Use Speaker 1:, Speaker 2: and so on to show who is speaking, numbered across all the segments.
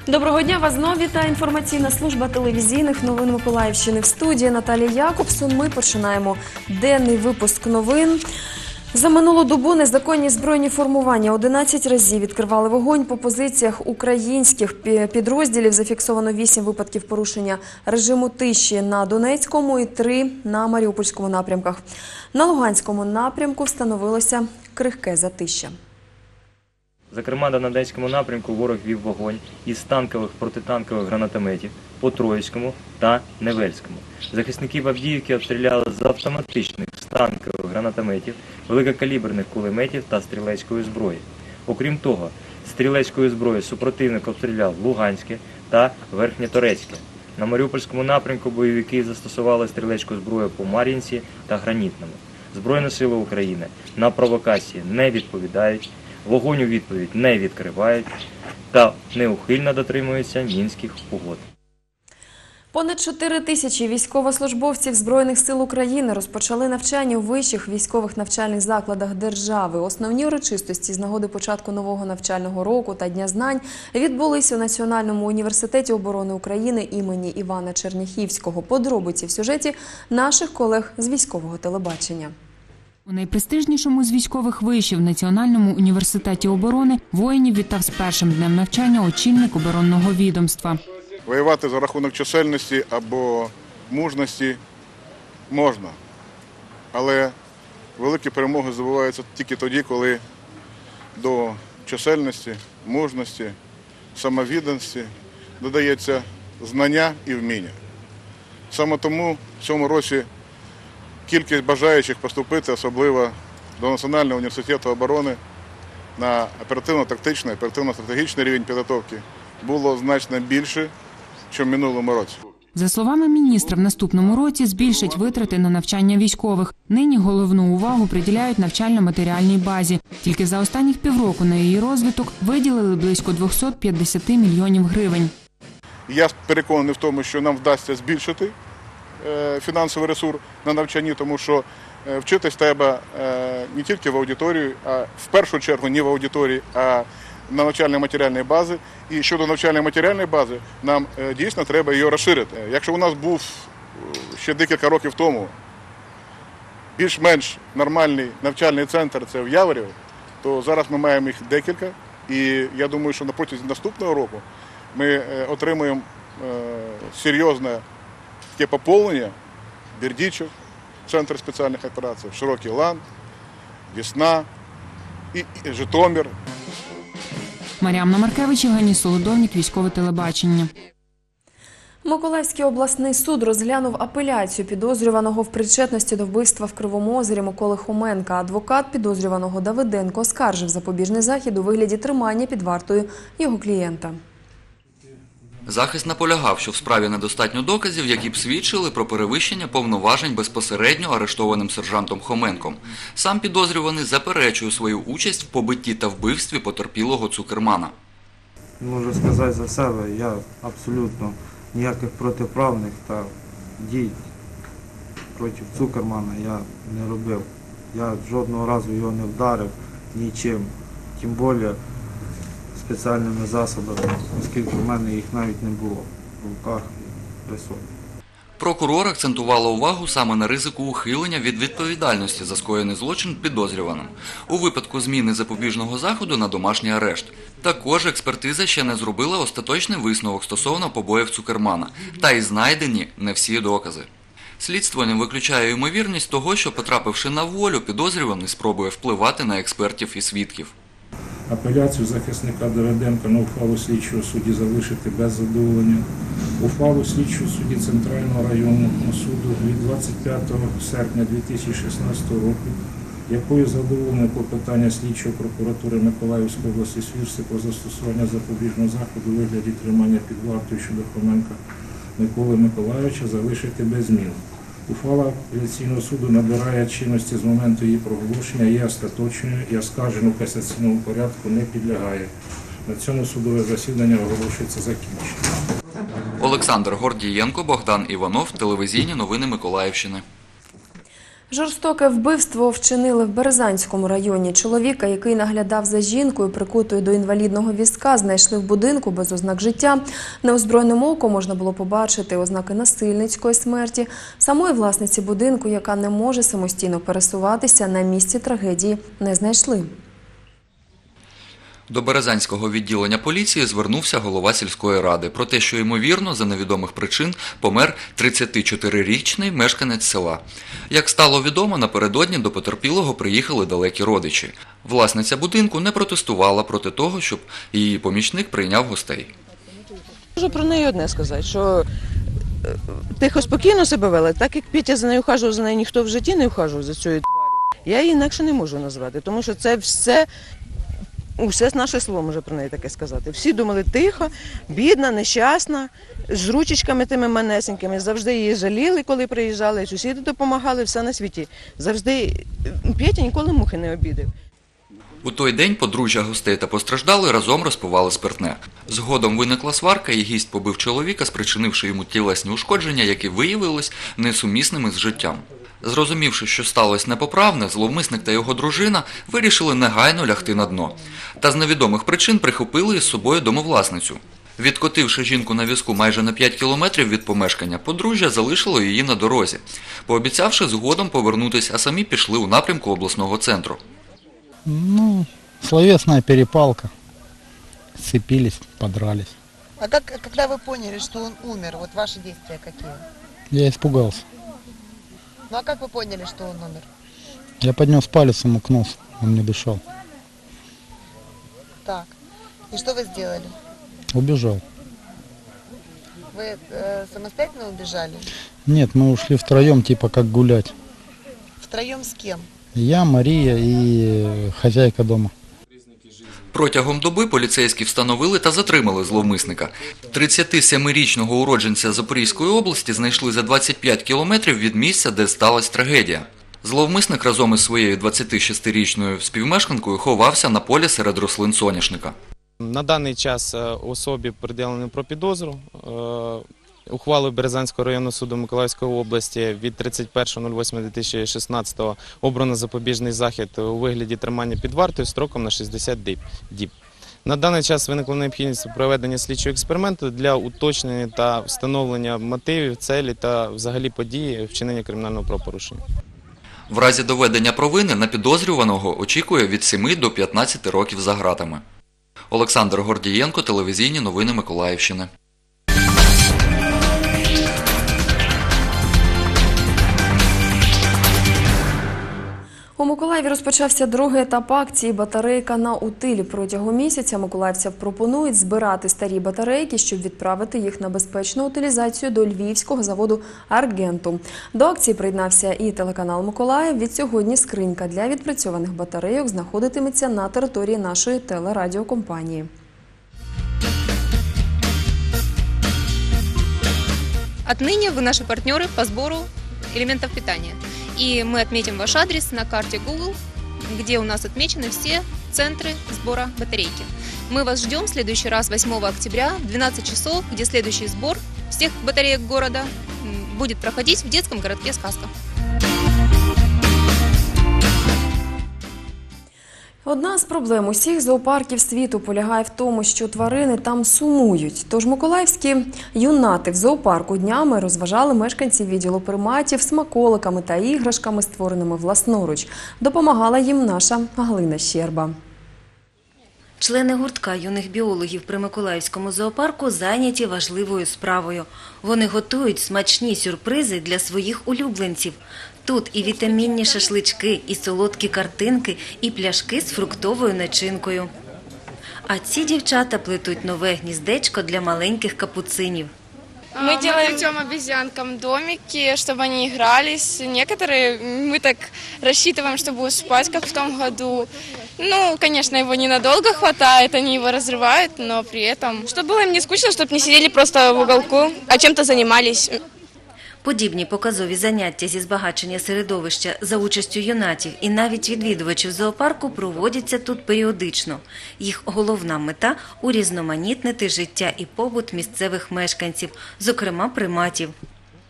Speaker 1: Доброго дня, вас знову вітає інформаційна служба телевізійних новин Миколаївщини. В студії Наталія Якобсон. Ми починаємо денний випуск новин. За минулу добу незаконні збройні формування 11 разів відкривали вогонь по позиціях українських підрозділів. Зафіксовано 8 випадків порушення режиму тиші на Донецькому і 3 на Маріупольському напрямках. На Луганському напрямку встановилося крихке затища.
Speaker 2: Зокрема, на Донецькому напрямку ворог вів вогонь із танкових протитанкових гранатометів по Троїцькому та Невельському. Захисників Авдіївки обстріляли з автоматичних танкових гранатометів, великокаліберних кулеметів та стрілецької зброї. Окрім того, стрілецькою зброєю супротивник обстріляв Луганське та Верхньоторецьке. На Маріупольському напрямку бойовики застосували стрілецьку зброю по Мар'їнці та Гранітному. Збройні сили України на провокації не відповідають, вогонь у відповідь не відкривають та неухильно дотримуються мінських угод.
Speaker 1: Понад 4 тисячі військовослужбовців Збройних сил України розпочали навчання у вищих військових навчальних закладах держави. Основні урочистості з нагоди початку нового навчального року та Дня знань відбулись у Національному університеті оборони України імені Івана Черняхівського. Подробиці в сюжеті наших колег з військового телебачення.
Speaker 3: У найпрестижнішому з військових вишів Національному університеті оборони воїнів вітав з першим днем навчання очільник оборонного відомства.
Speaker 4: Воювати за рахунок чисельності або мужності можна, але великі перемоги здобуваються тільки тоді, коли до чисельності, мужності, самовідданості додається знання і вміння. Саме тому в цьому році кількість бажаючих поступити, особливо до Національного університету оборони, на оперативно-тактичний, оперативно-стратегічний рівень підготовки було значно більше, ніж в минулому році.
Speaker 3: За словами міністра, в наступному році збільшать витрати на навчання військових. Нині головну увагу приділяють навчально-матеріальній базі. Тільки за останніх півроку на її розвиток виділили близько 250 мільйонів гривень.
Speaker 4: Я переконаний в тому, що нам вдасться збільшити фінансовий ресурс на навчанні, тому що вчитись треба не тільки в аудиторії, а в першу чергу не в аудиторії, а на навчально-матеріальній базі. І щодо навчально-матеріальної бази, нам дійсно треба її розширити. Якщо у нас був ще декілька років тому більш-менш нормальний навчальний центр, це в Яворів, то зараз ми маємо їх декілька. І я думаю, що на протязі наступного року ми отримаємо серйозне таке поповнення: Бердичев, Центр спеціальних операцій, Широкий Лан, Десна і Житомир.
Speaker 3: Мар'яна Маркевич, Євгеній Солодовник, військове телебачення.
Speaker 1: Миколаївський обласний суд розглянув апеляцію підозрюваного в причетності до вбивства в Кривому Озері Миколи Хоменка. Адвокат підозрюваного Давиденко оскаржив запобіжний захід у вигляді тримання під вартою його клієнта.
Speaker 5: Захист наполягав, що в справі недостатньо доказів, які б свідчили про перевищення повноважень безпосередньо арештованим сержантом Хоменком. Сам підозрюваний заперечує свою участь в побитті та вбивстві потерпілого Цукермана.
Speaker 6: Можу сказати за себе, я абсолютно ніяких протиправних та дій проти Цукермана я не робив. Я жодного разу його не вдарив нічим, тим більше спеціальними засобами, оскільки в мене їх навіть не було в руках при собі.
Speaker 5: Прокурор акцентувала увагу саме на ризику ухилення від відповідальності за скоєний злочин підозрюваним у випадку зміни запобіжного заходу на домашній арешт. Також експертиза ще не зробила остаточний висновок стосовно побоїв Цукермана, та й знайдені не всі докази. Слідство не виключає ймовірність того, що, потрапивши на волю, підозрюваний спробує впливати на експертів і свідків.
Speaker 7: Апеляцію захисника Давиденка на ухвалу слідчого судді залишити без задоволення. Ухвалу слідчого судді Центрального районного суду від 25 серпня 2016 року, якою задоволено клопотання слідчого прокуратури Миколаївської області Свірси про застосування запобіжного заходу у вигляді тримання під вартою щодо Хоменка Миколи Миколайовича, залишити без змін. Ухвала апеляційного суду набирає чинності з моменту її проголошення, є остаточною і оскарженню в касаційному порядку не підлягає. На цьому судове засідання оголошується закінченим.
Speaker 5: Олександр Гордієнко, Богдан Іванов, телевізійні новини Миколаївщини.
Speaker 1: Жорстоке вбивство вчинили в Березанському районі. Чоловіка, який наглядав за жінкою, прикутою до інвалідного візка, знайшли в будинку без ознак життя. Неозброєним оком можна було побачити ознаки насильницької смерті. Самої власниці будинку, яка не може самостійно пересуватися, на місці трагедії не знайшли.
Speaker 5: До Березанського відділення поліції звернувся голова сільської ради про те, що, ймовірно, за невідомих причин помер 34-річний мешканець села. Як стало відомо, напередодні до потерпілого приїхали далекі родичі. Власниця будинку не протестувала проти того, щоб її помічник прийняв гостей.
Speaker 8: Можу про неї одне сказати, що тихо, спокійно себе вела, так як Петя за нею ухажував, за нею ніхто в житті не ухажував за цією тварю. Я її інакше не можу назвати, тому що це все наше село може про неї таке сказати. Всі думали тихо, бідна, нещасна, з ручечками тими манесенькими. Завжди її жаліли, коли приїжджали, сусіди допомагали, все на світі. Завжди Петя ніколи мухи не обідав.
Speaker 5: У той день подружжя гостей та постраждали разом розпивали спиртне. Згодом виникла сварка і гість побив чоловіка, спричинивши йому тілесні ушкодження, які виявились несумісними з життям. Зрозумівши, що сталося непоправне, зловмисник та його дружина вирішили негайно лягти на дно. Та з невідомих причин прихопили із собою домовласницю. Відкотивши жінку на візку майже на 5 кілометрів від помешкання, подружжя залишило її на дорозі, пообіцявши згодом повернутися, а самі пішли у напрямку обласного центру.
Speaker 9: Словесная перепалка. Сцепились, подрались.
Speaker 10: А когда вы поняли, что он умер, вот ваши действия какие?
Speaker 9: Я испугался.
Speaker 10: Ну а как вы поняли, что он умер?
Speaker 9: Я поднес палец ему к носу, он не дышал.
Speaker 10: Так. И что вы сделали?
Speaker 9: Убежал.
Speaker 10: Вы самостоятельно убежали?
Speaker 9: Нет, мы ушли втроем, типа как гулять.
Speaker 10: Втроем с кем?
Speaker 9: Я, Мария и хозяйка дома.
Speaker 5: Протягом доби поліцейські встановили та затримали зловмисника. 37-річного уродженця Запорізької області знайшли за 25 кілометрів від місця, де сталася трагедія. Зловмисник разом із своєю 26-річною співмешканкою ховався на полі серед рослин соняшника.
Speaker 11: На даний час особі приділено про підозру. Ухвалою Березанського районного суду Миколаївської області від 31.08.2016 обрано запобіжний захід у вигляді тримання під вартою строком на 60 діб. На даний час виникла необхідність проведення слідчого експерименту для уточнення та встановлення мотивів, целі та взагалі події вчинення кримінального правопорушення.
Speaker 5: В разі доведення провини на підозрюваного очікує від 7 до 15 років за ґратами. Олександр Гордієнко, телевізійні новини Миколаївщини.
Speaker 1: У Миколаєві розпочався другий етап акції «Батарейка на утиль». Протягом місяця миколаївцям пропонують збирати старі батарейки, щоб відправити їх на безпечну утилізацію до львівського заводу «Аргентум». До акції приєднався і телеканал «Миколаїв». Відсьогодні скринька для відпрацьованих батарейок знаходитиметься на території нашої телерадіокомпанії.
Speaker 12: Отныне вы наши партнеры по сбору элементов питания. И мы отметим ваш адрес на карте Google, где у нас отмечены все центры сбора батарейки. Мы вас ждем в следующий раз 8 октября в 12 часов, где следующий сбор всех батареек города будет проходить в детском городке «Сказка».
Speaker 1: Одна з проблем усіх зоопарків світу полягає в тому, що тварини там сумують. Тож миколаївські юнати в зоопарку днями розважали мешканців відділу приматів смаколиками та іграшками, створеними власноруч. Допомагала їм наша Галина Щерба.
Speaker 13: Члени гуртка юних біологів при Миколаївському зоопарку зайняті важливою справою. Вони готують смачні сюрпризи для своїх улюбленців. Тут і вітамінні шашлички, і солодкі картинки, і пляшки з фруктовою начинкою. А ці дівчата плетуть нове гніздечко для маленьких капуцинів.
Speaker 14: Мы делаем обезьянкам домики, чтобы они игрались. Некоторые мы так рассчитываем, что будут спать, как в том году. Ну, конечно, его ненадолго хватает, они его разрывают, но при этом, чтобы было им не скучно, чтобы не сидели просто в уголку, а чем-то занимались.
Speaker 13: Подібні показові заняття зі збагачення середовища за участю юнатів і навіть відвідувачів зоопарку проводяться тут періодично. Їх головна мета – урізноманітнити життя і побут місцевих мешканців, зокрема приматів.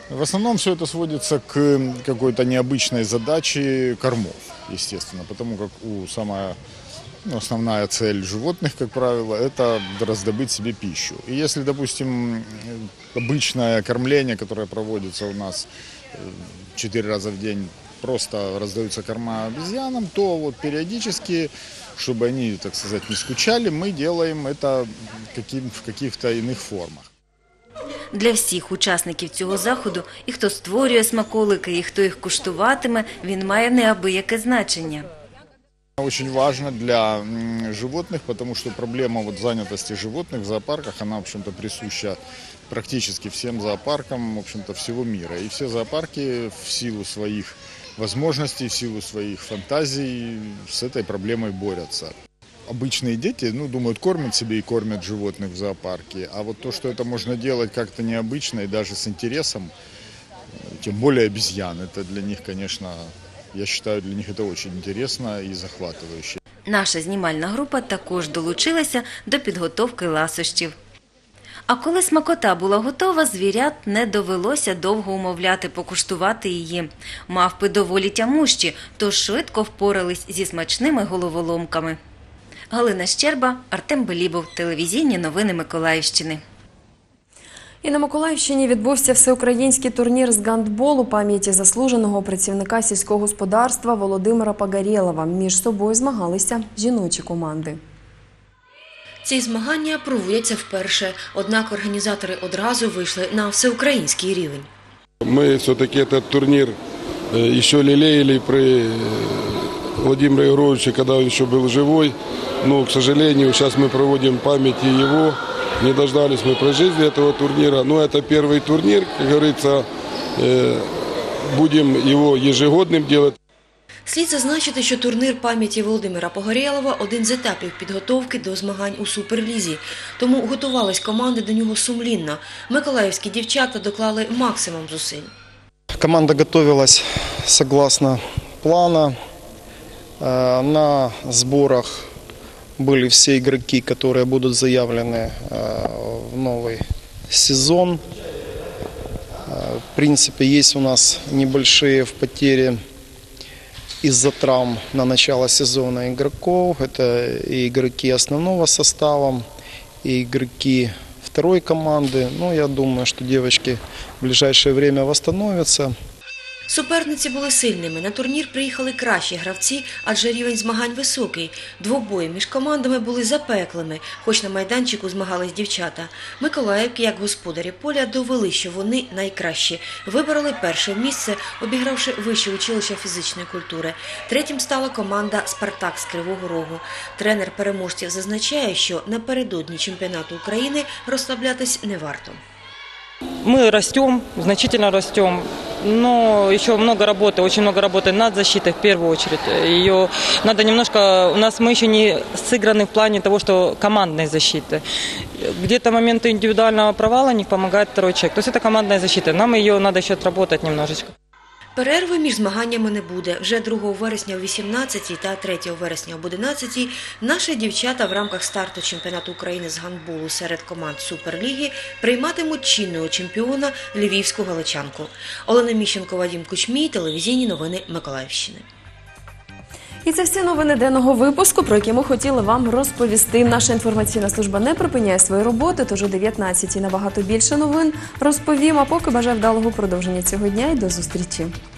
Speaker 15: В основном все это сводится к какой-то необычной задаче кормов, естественно, потому как основная цель животных, как правило, это раздобыть себе пищу. И если, допустим, обычное кормление, которое проводится у нас 4 раза в день, просто раздаются корма обезьянам, то вот периодически, чтобы они, так сказать, не скучали, мы делаем это в каких-то иных формах.
Speaker 13: Для всіх учасників цього заходу, і хто створює смаколики, і хто їх куштуватиме, він має неабияке значення.
Speaker 15: Очень важно для животных, потому что проблема занятости животных в зоопарках, она, в общем-то, присуща практически всем зоопаркам, в общем-то, всего мира. И все зоопарки в силу своих возможностей, в силу своих фантазий с этой проблемой борются. Обычные дети, думают, кормят себе и кормят животных в зоопарке, а вот то, что это можно делать как-то необычно и даже с интересом, тем более обезьян, это для них, конечно, я считаю, для них это очень интересно и захватывающе.
Speaker 13: Наша знімальна група також долучилася до підготовки ласощів. А коли смакота була готова, звірят не довелося довго умовляти покуштувати її. Мавпи доволі тямущі, тож швидко впорались зі смачними головоломками. Галина Щерба, Артем Белібов, телевізійні новини Миколаївщини.
Speaker 1: І на Миколаївщині відбувся всеукраїнський турнір з гандболу пам'яті заслуженого працівника сільського господарства Володимира Погорєлова. Між собою змагалися жіночі команди.
Speaker 16: Ці змагання проводяться вперше, однак організатори одразу вийшли на всеукраїнський рівень.
Speaker 17: Ми все-таки цей турнір ще лелеяли при Владимире Егоровиче, когда он еще был живой. Но, к сожалению, сейчас мы проводим памяти его. Не дождались мы прожить этого турнира. Но это первый турнир, как говорится, будем его ежегодным делать.
Speaker 16: Слід зазначити, що турнір пам'яті Володимира Погорєлова – один з етапів підготовки до змагань у Суперлізі. Тому готувались команди до нього сумлінно. Миколаївські дівчата доклали максимум зусиль.
Speaker 18: Команда готовилась согласно плана. На сборах были все игроки, которые будут заявлены в новый сезон. В принципе, есть у нас небольшие потери из-за травм на начало сезона игроков. Это и игроки основного состава, и игроки второй команды. Но я думаю, что девочки в ближайшее время восстановятся.
Speaker 16: Суперниці були сильними. На турнір приїхали кращі гравці, адже рівень змагань високий. Двобої між командами були запеклими, хоч на майданчику змагались дівчата. Миколаївки, як господарі поля, довели, що вони найкращі. Вибороли перше місце, обігравши вище училище фізичної культури. Третім стала команда «Спартак» з Кривого Рогу. Тренер переможців зазначає, що напередодні чемпіонату України розслаблятись не варто.
Speaker 19: Мы растем, значительно растем, но еще много работы, очень много работы над защитой в первую очередь. Ее надо немножко, мы еще не сыграны в плане того, что командной защиты. Где-то моменты индивидуального провала не помогает второй человек. То есть это командная защита, нам ее надо еще отработать немножечко.
Speaker 16: Перерви між змаганнями не буде. Вже 2 вересня о 18 та 3 вересня об 11 наші дівчата в рамках старту чемпіонату України з гандболу серед команд Суперліги прийматимуть чинного чемпіона львівську галичанку. Олена Міщенко, Вадим Кучмій, телевізійні новини Миколаївщини.
Speaker 1: І це всі новини денного випуску, про які ми хотіли вам розповісти. Наша інформаційна служба не припиняє свої роботи, тож о 19-й набагато більше новин розповім. А поки бажаю вдалого продовження цього дня і до зустрічі.